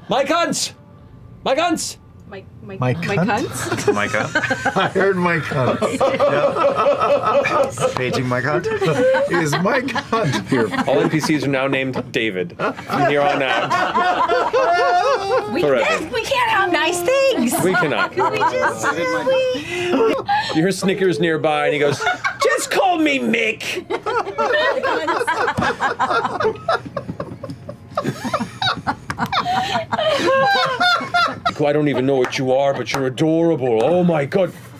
My cunts! My cunts! My cunts? Micah. I heard my cunt. Paging my cunt. Is my cunt here? All NPCs are now named David. From here on out. We can't have nice things. We cannot. We just You hear Snickers nearby, and he goes, "Just call me Mick." I don't even know what you are, but you're adorable. Oh my God.